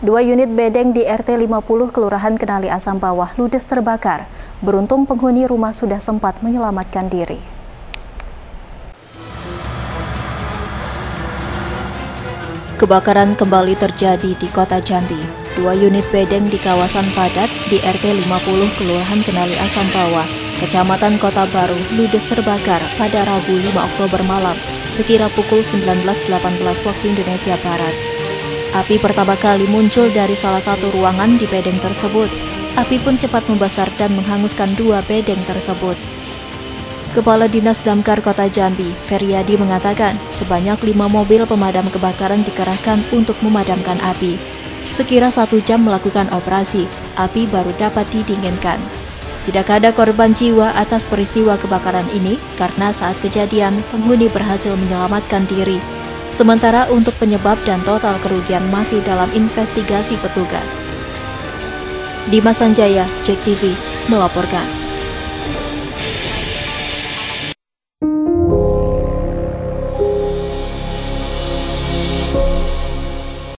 Dua unit bedeng di RT 50 Kelurahan Kenali Asam Bawah ludes terbakar. Beruntung penghuni rumah sudah sempat menyelamatkan diri. Kebakaran kembali terjadi di Kota Jambi. Dua unit bedeng di kawasan padat di RT 50 Kelurahan Kenali Asam Bawah, Kecamatan Kota Baru ludes terbakar pada Rabu 5 Oktober malam, sekira pukul 19.18 waktu Indonesia Barat. Api pertama kali muncul dari salah satu ruangan di bedeng tersebut. Api pun cepat membesar dan menghanguskan dua bedeng tersebut. Kepala Dinas Damkar Kota Jambi, Feryadi mengatakan, sebanyak 5 mobil pemadam kebakaran dikerahkan untuk memadamkan api. Sekira 1 jam melakukan operasi, api baru dapat didinginkan. Tidak ada korban jiwa atas peristiwa kebakaran ini karena saat kejadian penghuni berhasil menyelamatkan diri. Sementara untuk penyebab dan total kerugian masih dalam investigasi petugas. Dimas Sanjaya, JEK TV, melaporkan.